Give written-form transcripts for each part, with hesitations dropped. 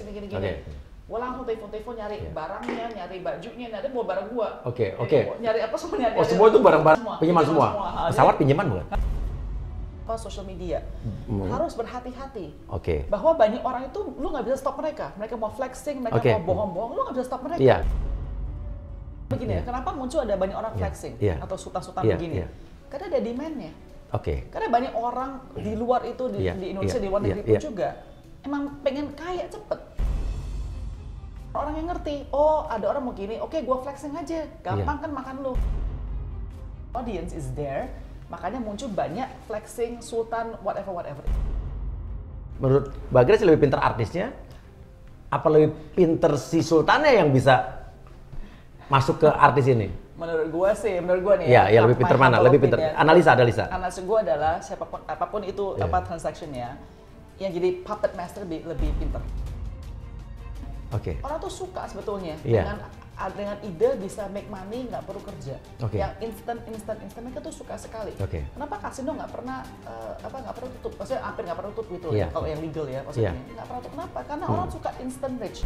gini. Oke. Gue langsung telepon nyari barangnya, nyari bajunya, nyari bawa barang gue. Oke. Nyari apa semua nyari. Oh, semua itu barang-barang pinjaman semua. Pesawat pinjaman bukan? Sosial media harus berhati-hati. Oke. Bahwa banyak orang itu lu nggak bisa stop mereka. Mereka mau flexing, mereka mau bohong-bohong, lu nggak bisa stop mereka. Iya. Begini ya, kenapa muncul ada banyak orang flexing atau sultan-sultan begini? Karena ada demand-nya. Oke. Karena banyak orang di luar itu di Indonesia, di luar negeri pun juga emang pengen kaya cepet. Orang yang ngerti, oh ada orang mau gini, oke gua flexing aja, gampang kan makan lu. Audience is there. Makanya muncul banyak flexing, sultan, whatever. Menurut Mbak Grace lebih pinter artisnya? Apa lebih pinter si sultannya yang bisa masuk ke artis ini? Menurut gue nih. Iya, lebih pinter mana? Lebih pinter. Analisa. Analisa gue adalah siapapun, apapun itu transactionnya, yang jadi puppet master lebih pinter. Oke. Orang tuh suka sebetulnya dengan ide bisa make money, nggak perlu kerja. Yang instan mereka tuh suka sekali. Kenapa kasino nggak pernah tutup? Maksudnya hampir nggak pernah tutup gitu ya, kalau yang legal ya maksudnya. Nggak pernah tutup. Kenapa? Karena orang suka instant rich.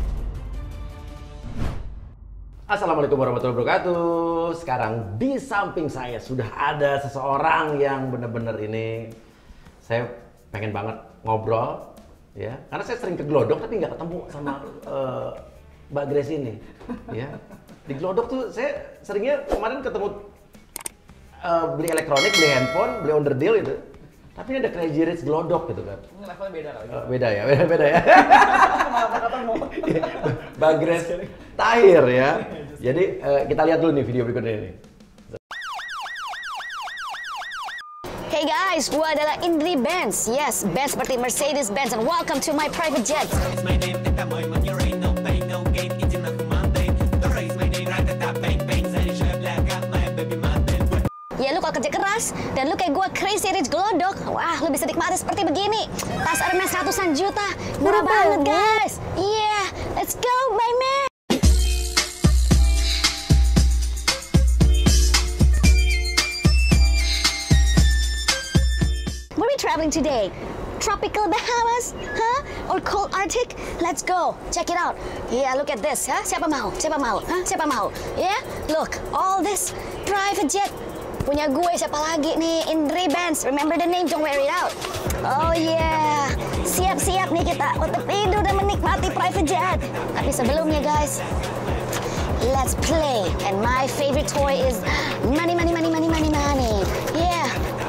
Assalamualaikum warahmatullahi wabarakatuh. Sekarang di samping saya sudah ada seseorang yang benar-benar ini saya pengen banget ngobrol ya, karena saya sering ke Glodok tapi nggak ketemu sama Mbak Grace ini, ya. Di Glodok tuh saya seringnya kemarin ketemu beli elektronik, beli handphone, beli underdeal gitu. Tapi ini ada Crazy Rich Glodok gitu kan. Levelnya beda kali. Beda ya. Mbak Grace Tahir ya. Jadi kita lihat dulu nih video berikutnya ini. Hey guys, gua adalah Indri Benz. Yes, Benz seperti Mercedes-Benz, and welcome to my private jet. Ya lu kalau kerja keras dan lu kayak gua Crazy Rich Glodok, wah lu bisa nikmati seperti begini. Tas Hermes ratusan juta, murah banget guys. Yeah, let's go my man. Where are we traveling today? Tropical Bahamas, huh? Or cold Arctic? Let's go. Check it out. Yeah, look at this, huh? Siapa mau? Huh? Siapa mau? Yeah, look, all this private jet. Punya gue, siapa lagi nih? Indri Benz. Remember the name, don't wear it out. Oh yeah. Siap-siap nih kita untuk tidur dan menikmati private jet. Tapi sebelumnya guys, let's play. And my favorite toy is money. Yeah.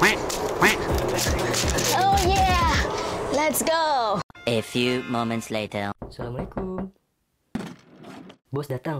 Oh yeah. Let's go. A few moments later. Assalamualaikum. Bos datang.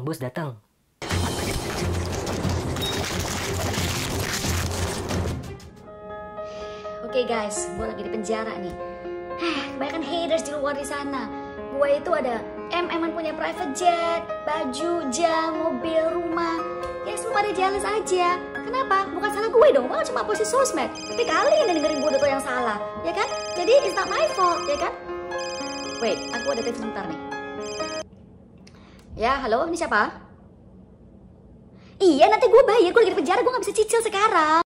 Oke guys, gue lagi di penjara nih. Kebanyakan haters di luar di sana. Gue itu ada MM-an punya private jet, baju, jam, mobil, rumah. Ya semua pada jealous aja. Kenapa? Bukan salah gue dong, malah cuma posisi sosmed. Tapi kalian yang dengerin gue tuh yang salah, ya kan? Jadi it's not my fault, ya kan? Wait, aku ada telepon sebentar nih. Ya, halo, ini siapa? Iya, nanti gue bayar, gue lagi di penjara, gue gak bisa cicil sekarang.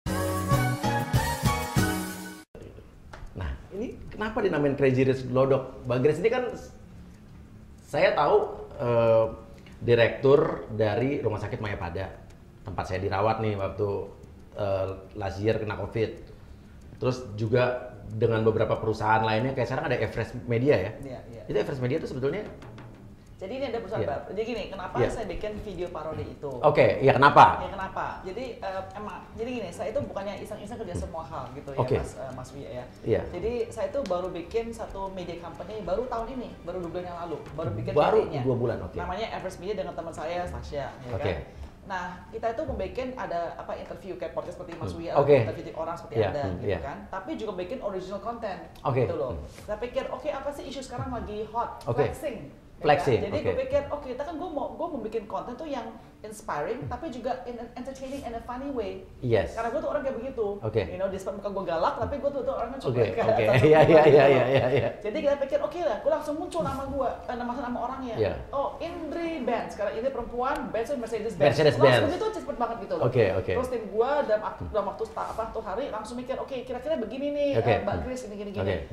Kenapa dinamain Crazy Rich Glodok? Mbak Grace ini kan saya tahu direktur dari Rumah Sakit Mayapada, tempat saya dirawat nih waktu last year kena COVID. Terus juga dengan beberapa perusahaan lainnya, kayak sekarang ada Everest Media ya. Iya. Itu Everest Media itu sebetulnya. Jadi ini ada perusahaan baru. Jadi gini, kenapa saya bikin video parodi itu? Oke, ya kenapa? Jadi jadi gini, saya itu bukannya iseng-iseng kerja semua hal gitu ya, Mas Wia ya. Iya. Jadi saya itu baru bikin satu media company baru tahun ini, baru 2 bulan yang lalu, baru bikin baru medianya. 2 bulan, oke. Namanya Everest Media dengan teman saya Sasha, ya kan. Nah, kita itu membuat ada interview kayak podcast seperti Mas Wia, interview orang seperti Anda gitu kan. Tapi juga bikin original content gitu loh. Saya pikir apa sih isu sekarang lagi hot? Flexing. Jadi gue pikir, kita kan gue mau bikin konten tuh yang inspiring, tapi juga entertaining in a funny way. Yes. Karena gue tuh orang kayak begitu. You know, despite muka gue galak, tapi gue tuh orangnya cuek. Iya. Jadi kita pikir, lah, gue langsung muncul nama gue, nama orangnya. Oh, Indri Benz. Karena ini perempuan, Benz itu Mercedes-Benz. Langsung itu cepet banget gitu loh. Terus tim gue dalam waktu hari langsung mikir, kira-kira begini nih, Mbak Grace gini.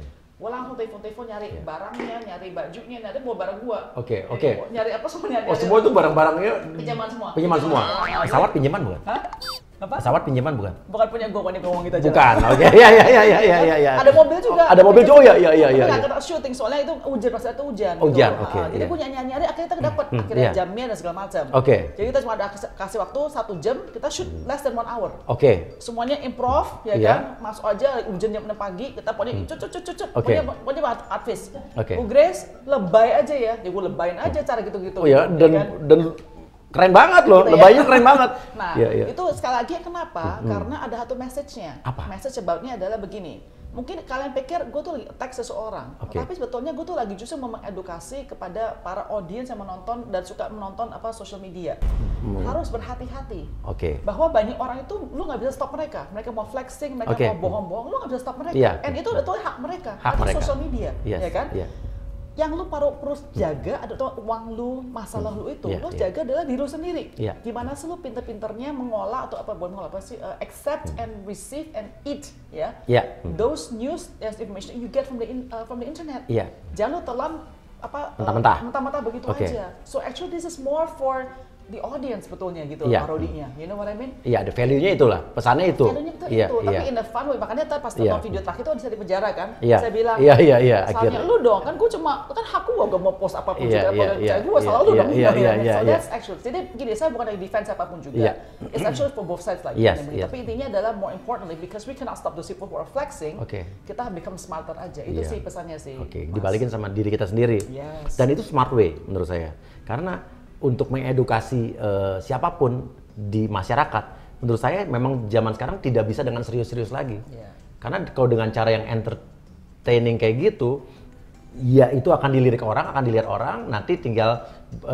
Gue langsung telepon nyari barangnya, nyari bajunya, nyari bawa barang gue. Oke. Nyari apa semua nyari. Oh, semua itu barang-barangnya pinjaman semua. Pesawat pinjaman bukan? Hah? Apa? Pesawat pinjaman bukan? Bukan punya gue, kan ngomong gitu aja. Bukan. Oke. Iya. Ada mobil juga. Ada mobil juga. Iya. Nggak kena syuting soalnya itu hujan, pas itu hujan. Hujan, gitu. oke. Jadi gue nyari akhirnya kita dapet akhirnya jamnya dan segala macam. Oke. Jadi kita cuma ada kasih waktu 1 jam, kita shoot less than 1 hour. Oke. Semuanya improv, ya kan? Masuk aja hujan jam 6 pagi, kita pokoknya cut. Pokoknya artis. Bu Grace lebay aja ya. Jadi gue lebayin aja cara gitu-gitu. Oh ya, dan keren banget loh, gitu lebaynya keren banget. Nah, itu sekali lagi kenapa? Karena ada satu message-nya. Apa? Message about-nya adalah begini. Mungkin kalian pikir gue tuh lagi attack seseorang, tapi sebetulnya gue tuh lagi justru mengedukasi kepada para audiens yang menonton dan suka menonton social media. Harus berhati-hati. Bahwa banyak orang itu lu nggak bisa stop mereka. Mereka mau flexing, mereka mau bohong-bohong, lu nggak bisa stop mereka. And itu hak mereka. Itu social media, ya kan? Yang lu perlu jaga adalah uang lu, masalah lu itu, lu jaga adalah diri lu sendiri. Gimana sih lu pinter-pinternya mengolah atau accept and receive and eat, ya. Those news and information you get from the internet. Jangan lu telan mentah-mentah begitu aja. So actually this is more for the audience sebetulnya gitu, parodinya. You know what I mean? Iya, ada value-nya itulah, pesannya itu. Value-nya itu, tapi in a fun way. Makanya pas nonton video terakhir itu bisa di penjara kan? Saya bilang, iya. Salahnya lu dong, kan gue cuma, kan hak gue gak mau post apapun juga. Gue salah lu dong. So that's actually, jadi gini, saya bukan lagi defense apapun juga. It's actually for both sides lagi. Tapi intinya adalah more importantly, because we cannot stop those people who are flexing, kita become smarter aja. Itu sih pesannya sih. Dibalikin sama diri kita sendiri. Dan itu smart way menurut saya. Karena untuk mengedukasi siapapun di masyarakat, menurut saya memang zaman sekarang tidak bisa dengan serius-serius lagi. Karena kalau dengan cara yang entertaining kayak gitu, ya itu akan dilirik orang, akan dilihat orang, nanti tinggal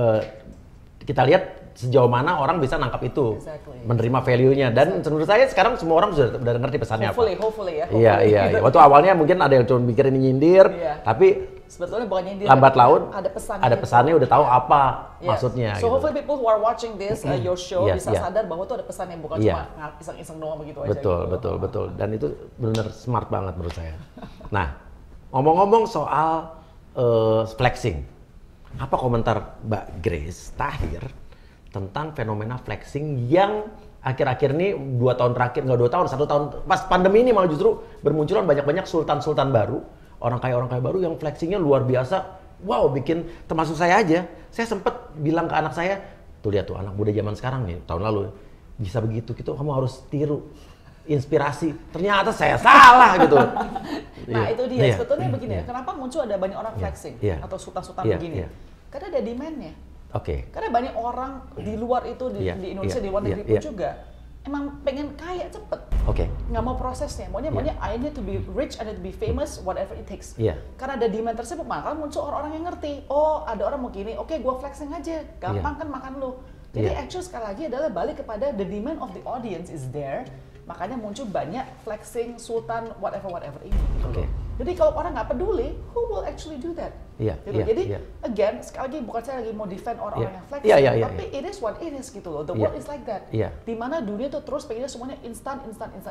kita lihat sejauh mana orang bisa nangkap itu, menerima value-nya. Dan menurut saya sekarang semua orang sudah ngerti pesannya hopefully apa. Iya. Waktu awalnya mungkin ada yang cuma mikir ini nyindir, tapi sebetulnya bukan nyindir. Lambat laun ada pesannya udah tahu apa maksudnya. So hopefully people who are watching this your show bisa sadar bahwa itu ada pesannya, bukan cuma iseng-iseng doang begitu aja. Betul. Dan itu benar smart banget menurut saya. Nah, ngomong-ngomong soal flexing, apa komentar Mbak Grace Tahir tentang fenomena flexing yang akhir-akhir ini 2 tahun terakhir, nggak 2 tahun, 1 tahun, pas pandemi ini malah justru bermunculan banyak-banyak sultan-sultan baru, orang kaya baru yang flexingnya luar biasa. Wow, bikin, termasuk saya aja, saya sempet bilang ke anak saya, tuh lihat tuh anak muda zaman sekarang nih, tahun lalu bisa begitu, gitu kamu harus tiru, inspirasi. Ternyata saya salah gitu. Nah itu dia, sebetulnya begini ya, kenapa muncul ada banyak orang flexing atau sultan-sultan begini? Karena ada demand-nya. Karena banyak orang di luar itu, di Indonesia, di luar negeri pun juga emang pengen kaya cepet, nggak mau prosesnya, maunya I need to be rich, I need to be famous, whatever it takes. Karena ada demand tersebut, maka muncul orang-orang yang ngerti, oh ada orang mau gini, gue flexing aja, gampang kan makan lu. Jadi actually sekali lagi adalah balik kepada the demand of the audience is there, makanya muncul banyak flexing, sultan, whatever ini. Jadi kalau orang nggak peduli, who will actually do that? Jadi again, sekali lagi bukan saya lagi mau defend orang-orang yang flexing, tapi it is what it is gitu loh. The world is like that. Dimana dunia tuh terus pengennya semuanya instan.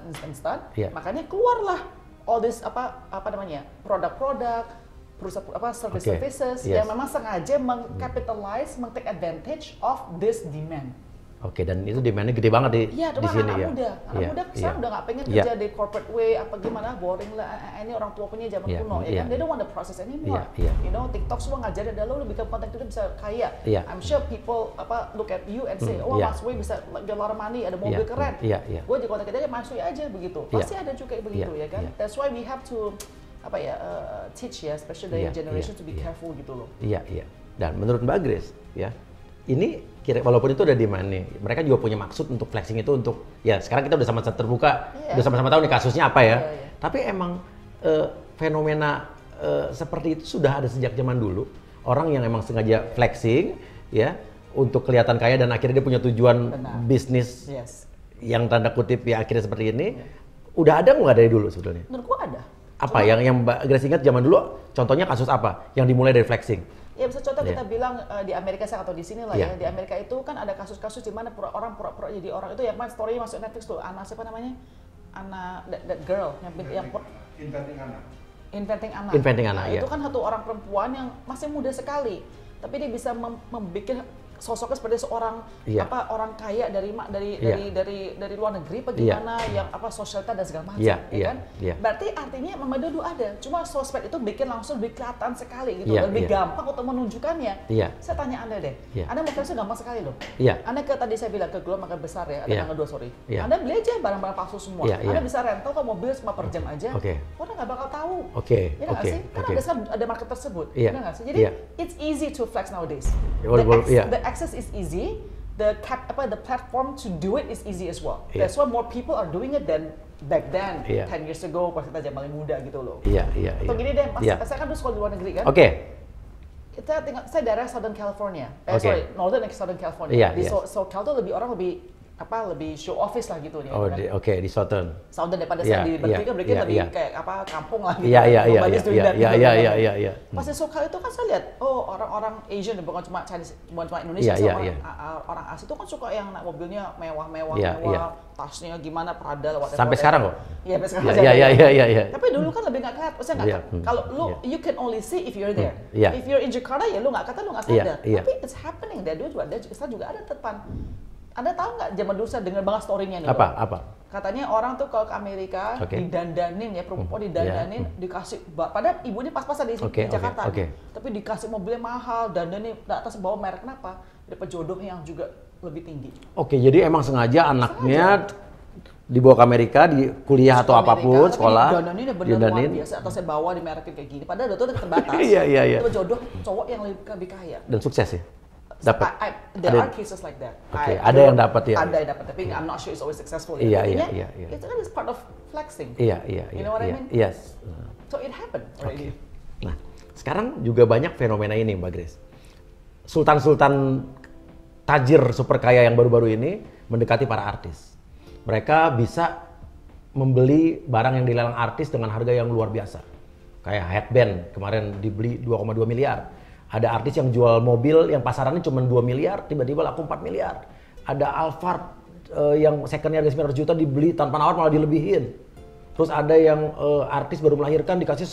Makanya keluarlah all this produk-produk, perusahaan services yang memang sengaja meng-capitalize, meng-take advantage of this demand. Dan itu demandnya gede banget di sini ya. Anak muda sekarang udah nggak pengen kerja di corporate way apa gimana, boring lah. Ini orang tua punya zaman kuno ya kan. They don't want the process anymore. You know, TikTok semua ngajarin lo bikin konten itu bisa kaya. I'm sure people look at you and say, oh Mas Wei bisa get a lot of money, ada mobil keren. Gue di konten kita Mas Wei aja begitu. Pasti ada juga begitu ya kan. That's why we have to teach ya, especially the generation to be careful gitu loh. Dan menurut Mbak Grace ini walaupun itu udah demand nih, mereka juga punya maksud untuk flexing itu untuk, sekarang kita udah sama-sama terbuka, udah sama-sama tahu nih kasusnya apa ya. Tapi emang fenomena seperti itu sudah ada sejak zaman dulu. Orang yang emang sengaja flexing untuk kelihatan kaya dan akhirnya dia punya tujuan bisnis yang tanda kutip akhirnya seperti ini. Udah ada nggak dari dulu sebetulnya? Menurut gua ada. Apa yang Mbak Grace ingat zaman dulu? Contohnya kasus apa yang dimulai dari flexing? Ya bisa contoh kita bilang di Amerika atau di sini lah ya. Di Amerika itu kan ada kasus-kasus di mana orang pura-pura jadi orang itu yang main story masuk Netflix tuh. Siapa namanya? That girl yang Inventing Anna. Inventing anak. Nah, itu kan satu orang perempuan yang masih muda sekali, tapi dia bisa membuat sosoknya seperti seorang orang kaya dari luar negeri, bagaimana yang sosialita dan segala macam, kan? Berarti artinya memang dulu ada, cuma sosmed itu bikin langsung lebih kelihatan sekali gitu, lebih gampang untuk menunjukkannya. Saya tanya Anda deh, Anda mau flexing gampang sekali loh. Anda tadi saya bilang ke Glow Makan Besar ya, ada tanggal 2 sorry. Anda beli aja barang-barang palsu semua. Anda bisa rental ke mobil cuma per jam aja. Orang nggak bakal tahu. Ya nggak sih? Karena ada market tersebut. Ya nggak sih? Jadi it's easy to flex nowadays. The access is easy, the platform to do it is easy as well. That's why more people are doing it than back then, 10 years ago pas kita zaman muda gitu loh. Atau gini deh, saya kan dulu sekolah di luar negeri kan. Saya daerah Southern California, Northern and Southern California. Di SoCal tuh lebih show office lah gitu nih. Di Southern daripada saya di Berkeley kan Berkeley lebih kayak kampung lah gitu. Pas di SoCal itu kan saya lihat, orang-orang Asian bukan cuma Chinese, bukan cuma Indonesia, orang Asia itu kan suka yang mobilnya mewah, tasnya gimana Prada whatever. Sampai sekarang kok. Iya, sampai sekarang. Iya. Tapi dulu kan lebih nggak kelihatan, maksudnya nggak. Kalau lu you can only see if you're there. If you're in Jakarta ya lu nggak sadar. Tapi it's happening there juga ada depan. Anda tahu nggak zaman dulu saya dengar banget story-nya nih. Apa? Katanya orang tuh kalau ke Amerika didandanin ya, perempuan didandanin, dikasih, padahal ibunya pas-pasan di Jakarta. Tapi dikasih mobilnya mahal, dandanin di atas bawa merek, kenapa? Dapat jodoh yang juga lebih tinggi. Jadi emang sengaja anaknya dibawa ke Amerika, di kuliah atau apapun, sekolah. Dandanin bener luar biasa, atau saya bawa di merekin kayak gini. Padahal itu terbatas. Itu jodoh cowok yang lebih kaya. Dan sukses ya? Dapat. There are cases like that. Ada yang dapat ya. Ada yang dapat, tapi I'm not sure it's always successful. Iya. Itu kan is part of flexing. Iya. You know what I mean? Yes. So it happened already. Nah, sekarang juga banyak fenomena ini, Mbak Grace. Sultan-sultan tajir super kaya yang baru-baru ini mendekati para artis. Mereka bisa membeli barang yang dilelang artis dengan harga yang luar biasa. Kayak headband kemarin dibeli 2,2 miliar. Ada artis yang jual mobil yang pasarannya cuma 2 miliar, tiba-tiba laku 4 miliar. Ada Alphard yang secondnya harga 900 juta dibeli tanpa nawar malah dilebihin. Terus ada yang artis baru melahirkan dikasih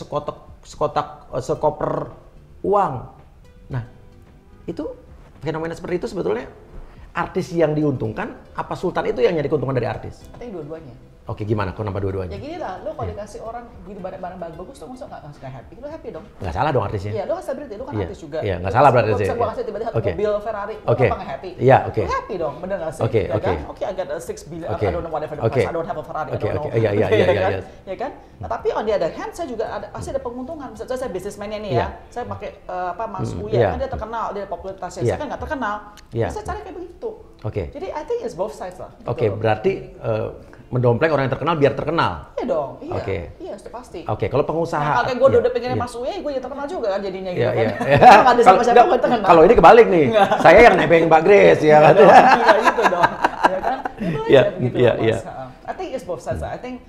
sekoper uang. Nah, itu fenomena seperti itu sebetulnya artis yang diuntungkan, apa sultan itu yang nyari keuntungan dari artis? Katanya dua-duanya. Oke, gimana? Kok nambah dua-duanya? Ya gini lah, lo kalau dikasih orang beli barang-barang bagus tuh masa nggak happy? Lo happy dong? Nggak salah dong artisnya. Iya, lo kan selebriti, lo kan artis juga. Iya, nggak salah berarti sih. Bisa gua kasih tiba-tiba mobil Ferrari, lo apa nggak happy? Iya, oke. Lo happy dong, bener nggak sih? Oke, I got a 6 billion, I don't know whatever the price, I don't have a Ferrari, I don't know. Iya. Ya kan? Nah, tapi on the other hand, saya juga pasti ada penguntungan. Misalnya saya businessman-nya nih ya, saya pakai Mas Uya, kan dia terkenal, dia popularitasnya. Saya kan nggak terkenal, saya cari kayak begitu. Jadi I think it's both sides lah. Berarti mendompleng orang yang terkenal biar terkenal. Iya dong, iya sudah pasti. Kalau pengusaha. Nah, kalau gue udah pengennya Mas Uya, gue ya terkenal juga kan jadinya gitu kan. Nggak ada siapa-siapa gue terkenal. Kalau ini kebalik nih, saya yang nebeng Mbak Grace ya kan. Iya gitu dong, ya kan. Iya. I think it's both sides. I think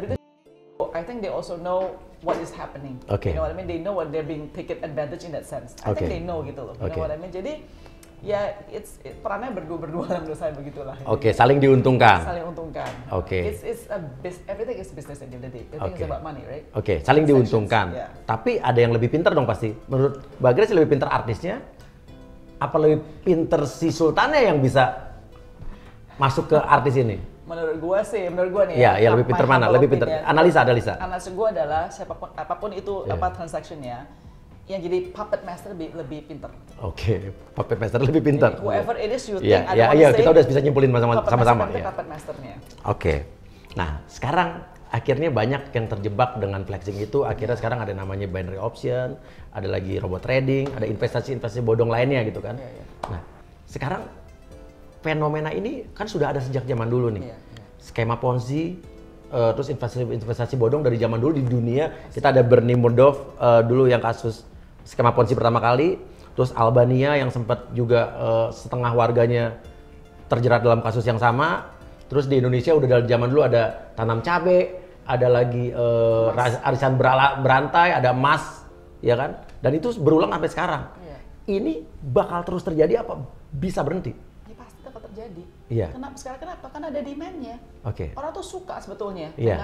they also know what is happening. You know what I mean? They know what they're being taken advantage in that sense. I think they know gitu loh. You know what I mean? Jadi ya, perannya berdua menurut saya begitulah. Saling diuntungkan. Saling untungkan. Everything is business at the end of the day. Everything is about money, right? Saling diuntungkan. Tapi ada yang lebih pintar dong pasti. Menurut Mbak Grace lebih pintar artisnya? Apa lebih pintar si sultannya yang bisa masuk ke artis ini? Menurut gua nih ya. Iya, lebih pintar mana? Lebih pintar. Analisa. Analisa gua adalah apapun itu transactionnya, yang jadi puppet master lebih pintar. Puppet master lebih pintar. Whoever it is you think, Iya, kita udah bisa nyimpulin sama-sama. Puppet masternya. Nah, sekarang akhirnya banyak yang terjebak dengan flexing itu. Akhirnya sekarang ada namanya binary option, ada lagi robot trading, ada investasi bodong lainnya gitu kan. Nah, sekarang fenomena ini kan sudah ada sejak zaman dulu nih. Skema Ponzi, terus investasi bodong dari zaman dulu di dunia. Kita ada Bernie Madoff dulu yang kasus skema Ponzi pertama kali, terus Albania yang sempat juga setengah warganya terjerat dalam kasus yang sama. Terus di Indonesia udah dari zaman dulu ada tanam cabai, ada lagi arisan berantai, ada emas, ya kan? Dan itu berulang sampai sekarang. Ini bakal terus terjadi apa bisa berhenti? Ya pasti bakal terjadi. Iya. Kenapa? Karena ada demand-nya. Orang tuh suka sebetulnya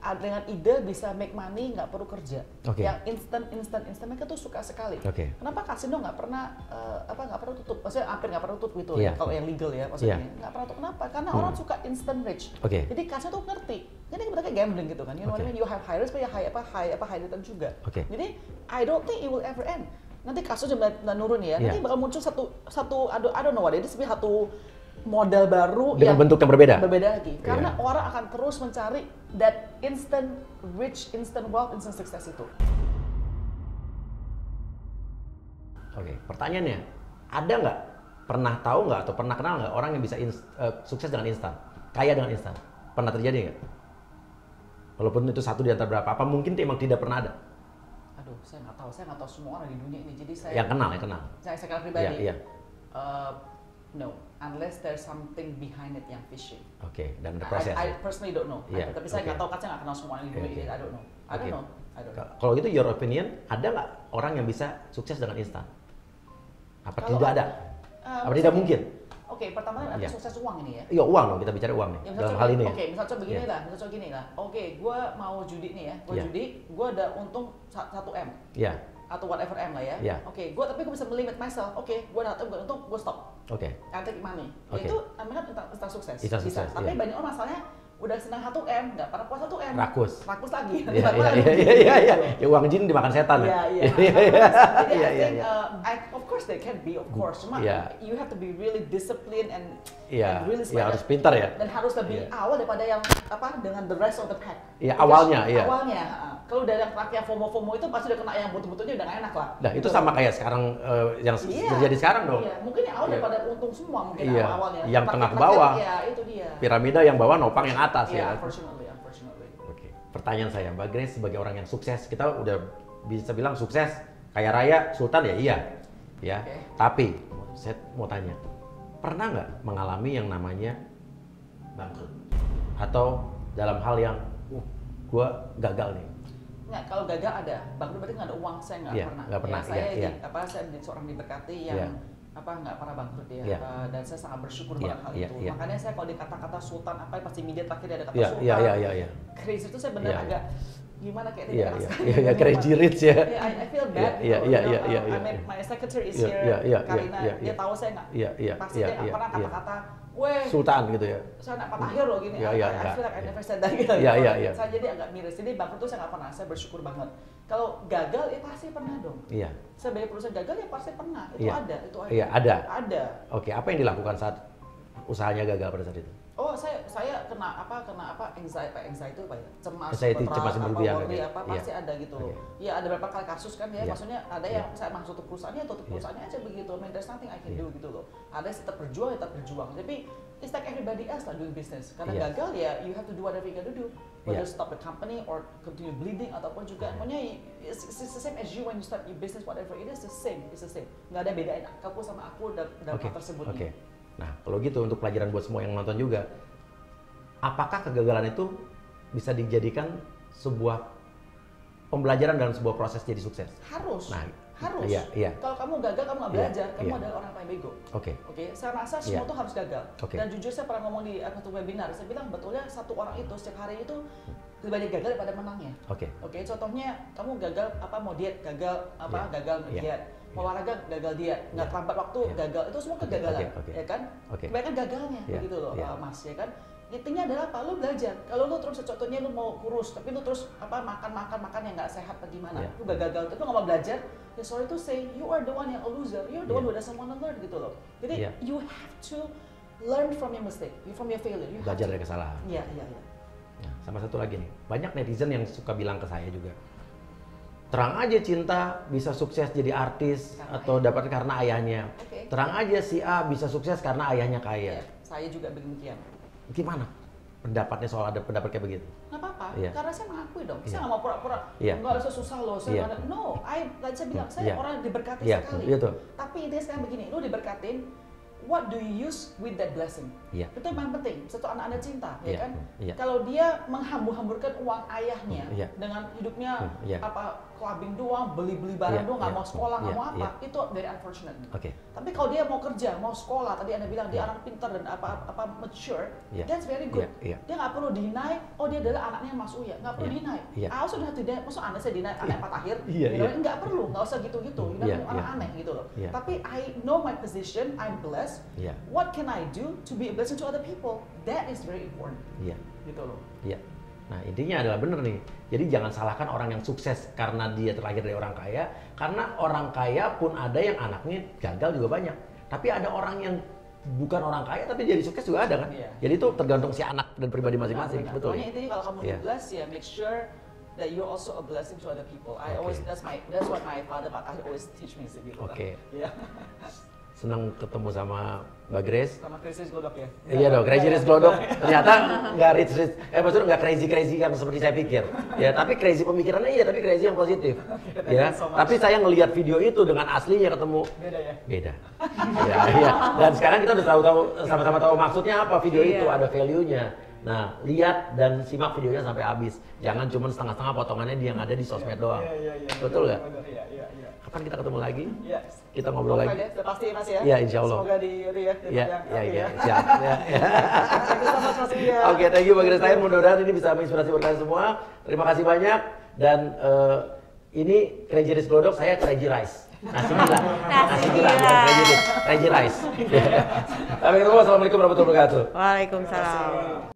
dengan ide bisa make money, nggak perlu kerja. Yang instan mereka tuh suka sekali. Kenapa kasino nggak pernah nggak pernah tutup? Maksudnya hampir nggak pernah tutup gitu ya, kalau yang legal ya maksudnya. Nggak pernah tutup. Kenapa? Karena orang suka instant rich. Jadi kasino tuh ngerti. Jadi sebenarnya kayak gambling gitu kan. You know what I mean? You have high risk, but high return juga. Jadi I don't think it will ever end. Nanti kasusnya udah nurun ya. Nanti bakal muncul satu I don't know what it is, tapi satu modal baru dengan bentuk yang berbeda lagi karena orang akan terus mencari that instant rich, instant wealth, instant success itu. Pertanyaannya, ada nggak pernah tahu nggak atau pernah kenal nggak orang yang bisa sukses dengan instan, kaya dengan instan? Pernah terjadi nggak? Walaupun itu satu di antara berapa, apa mungkin emang tidak pernah ada? Aduh, saya nggak tahu semua orang di dunia ini, jadi saya yang kenal. Saya kenal pribadi. No, unless there's something behind it yang fishy. Dan ada proses. I personally don't know. Tapi saya nggak tahu, kan saya nggak kenal semua orang di dunia ini. I don't know. Kalau gitu, your opinion, ada nggak orang yang bisa sukses dengan instan? Apa tidak ada? Apa tidak mungkin? Pertama ada sukses uang ini ya. Iya, uang dong, kita bicara uang nih. Dalam hal ini. Misal coba begini lah. Gue mau judi nih ya. Gue ada untung 1M. Atau whatever M lah ya. Tapi gue bisa melimit myself. Gue datang, gue untung, gue stop. I take money. Itu namanya instan sukses. Bisa. Tapi banyak orang masalahnya udah senang 1M, nggak pernah puas 1M. Rakus lagi. Iya. Ya uang jin dimakan setan. Of course they can be, of course. Cuma you have to be really disciplined and really smart. Harus pintar ya. Dan harus lebih awal daripada yang dengan the rest of the pack. Awalnya. Kalau udah yang terakhir FOMO itu pasti udah kena yang butuh-butuhnya udah nggak enak lah. Nah, itu sama kayak sekarang yang terjadi sekarang dong. Mungkin yang awal daripada untung semua mungkin awalnya. Yang tengah ke bawah. Itu dia. Piramida yang bawah nopang yang atas ya. Unfortunately. Pertanyaan saya, Mbak Grace sebagai orang yang sukses, kita udah bisa bilang sukses, kaya raya, sultan ya. Tapi saya mau tanya, pernah nggak mengalami yang namanya bangkrut? Atau dalam hal yang gue gagal nih? Nggak, kalau gagal ada, bangkrut berarti nggak ada uang, saya nggak pernah. Saya seorang diberkati yang nggak pernah bangkrut ya. Dan saya sangat bersyukur banget hal itu. Makanya saya kalau dikata-kata sultan pasti immediate akhirnya ada kata sultan. Crazy itu saya benar agak gimana kayak tidak crazy rich ya. I feel bad. My secretary is here. Karina dia tahu saya nggak. Pasti dia nggak pernah kata-kata sultan gitu ya. Saya nggak pernah hero gini. I feel like I never said that gitu. Saya jadi agak miris. Jadi bangkrut itu saya nggak pernah. Saya bersyukur banget. Kalau gagal ya pasti pernah dong. Sebagai perusahaan gagal ya pasti pernah. Itu ada. Ada. Apa yang dilakukan saat usahanya gagal pada saat itu? Saya kena anxiety itu apa ya? Cemas berlebihan pasti ada gitu loh. Ya ada beberapa kali kasus kan ya, maksudnya ada yang saya masuk tutup perusahaannya aja begitu. I mean, there's nothing I can do gitu loh. Ada yang tetap berjuang. Tapi it's like everybody else lah doing business. Karena gagal ya you have to do whatever you gotta do. Whether stop the company or continue bleeding ataupun juga pokoknya it's the same as you when you start your business, whatever it is the same. Nggak ada bedain aku sama aku dalam hal tersebut. Nah, kalau gitu untuk pelajaran buat semua yang nonton juga, apakah kegagalan itu bisa dijadikan sebuah pembelajaran dalam sebuah proses jadi sukses? Harus. Harus. Kalau kamu gagal, kamu nggak belajar, kamu adalah orang paling bego. Saya rasa semua itu harus gagal. Dan jujur saya pernah ngomong di satu webinar, saya bilang betulnya satu orang itu setiap hari itu lebih banyak gagal daripada menangnya. Contohnya kamu gagal mau diet, gagal diet. Olahraga gagal diet, nggak terlambat waktu gagal, itu semua kegagalan, ya kan? Kebanyakan gagalnya, begitu loh, Mas, ya kan? Intinya adalah apa? Lu belajar. Kalau lu terus contohnya lu mau kurus, tapi lu terus makan yang nggak sehat atau gimana? Lu gak gagal, tapi lu nggak mau belajar. Ya sorry to say, you are the one yang a loser. You are the one who doesn't want to learn gitu loh. Jadi you have to learn from your mistake, from your failure. Belajar dari kesalahan. Iya. Sama satu lagi nih, banyak netizen yang suka bilang ke saya juga. Terang aja Cinta bisa sukses jadi artis atau dapat karena ayahnya. Terang aja si A bisa sukses karena ayahnya kaya. Saya juga demikian. Gimana pendapatnya soal ada pendapat kayak begitu? Nggak apa-apa, karena saya mengakui dong. Saya nggak mau pura-pura, nggak ada susah loh. Saya saya bilang, saya orang diberkati sekali. Tapi intinya sekarang begini, lu diberkatin, what do you use with that blessing? Itu yang paling penting. Satu anak Anda cinta, ya kan? Kalau dia menghambur-hamburkan uang ayahnya dengan hidupnya clubbing doang, beli-beli barang doang, nggak mau sekolah, nggak mau apa, itu very unfortunate. Tapi kalau dia mau kerja, mau sekolah, tadi Anda bilang dia anak pintar dan apa mature, that's very good. Dia nggak perlu deny, oh dia adalah anaknya Mas Uya, nggak perlu deny. I also don't have to deny, maksud Anda saya deny anak Pak Tahir, nggak perlu, nggak usah gitu-gitu, anak aneh gitu loh. Tapi I know my position, I'm blessed. What can I do to be a blessing to other people? That is very important. Gitu loh. Nah intinya adalah bener nih, jadi jangan salahkan orang yang sukses karena dia terlahir dari orang kaya, karena orang kaya pun ada yang anaknya gagal juga banyak, tapi ada orang yang bukan orang kaya tapi jadi sukses juga ada kan, jadi itu tergantung si anak dan pribadi masing-masing, betul. Pokoknya intinya kalau kamu blessed ya make sure that you're also a blessing to other people. I always that's what my father Pak Tahir always teach me gitu. Senang ketemu sama Mbak Grace. Sama Crazy Glodok ya? Iya dong, Crazy Rich Glodok. Ternyata nggak maksudnya nggak crazy yang seperti saya pikir. Ya, tapi crazy pemikirannya iya, tapi crazy yang positif. Ya, tapi saya ngelihat video itu dengan aslinya ketemu. Beda ya? Beda. Ya. Dan sekarang kita udah tahu sama-sama tahu maksudnya apa video itu, ada value-nya. Nah, lihat dan simak videonya sampai habis. Jangan cuma setengah-setengah potongannya yang ada di sosmed doang. Betul nggak? Kapan kita ketemu lagi? Kita ngobrol lagi. Sudah pasti Mas ya? Iya, insya Allah. Semoga di Iya, siap. Oke, thank you Mbak Grace Tahir. Mudah-mudahan ini bisa menginspirasi buat kalian semua. Terima kasih banyak. Dan ini Crazy Rich Glodok, saya Crazy Rice. Nasi gila. Crazy Rice. Sampai ketemu. Assalamualaikum warahmatullahi wabarakatuh. Waalaikumsalam.